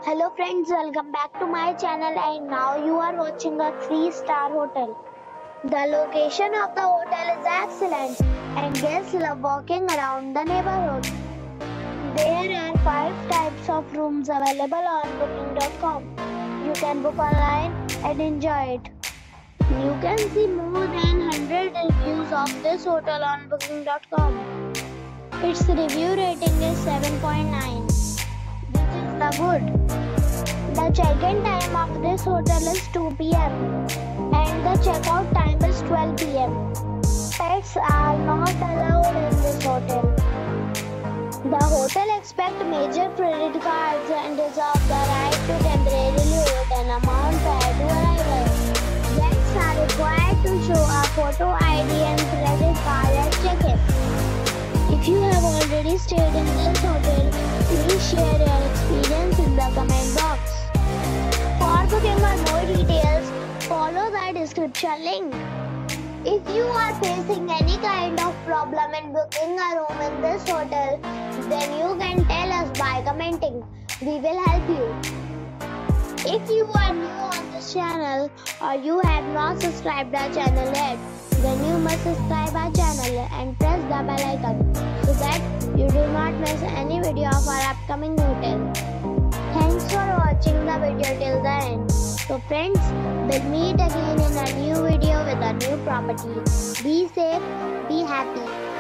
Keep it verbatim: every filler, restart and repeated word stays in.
Hello friends, welcome back to my channel and now you are watching a three star hotel. The location of the hotel is excellent and guests love walking around the neighborhood. There are five types of rooms available on booking dot com. You can book online and enjoy it. You can see more than one hundred reviews of this hotel on booking dot com. Its review rating is seven point nine, which is the good. The check-in time of this hotel is two p m and the check-out time is twelve p m Pets are not allowed in this hotel. The hotel accepts major credit cards and reserves the right to temporarily hold an amount prior to arrival. Guests are required to show a photo I D and credit card at check-in. If you have already stayed in this hotel, please share your experience in the comment box. For booking or more details, follow the description link. If you are facing any kind of problem in booking a room in this hotel, then you can tell us by commenting. We will help you. If you are new on this channel or you have not subscribed our channel yet, then you must subscribe our channel and press the bell icon so that you do not miss any video of our upcoming hotel. Thanks for watching the video till the end. So friends, we'll meet again in a new video with a new property. Be safe, be happy.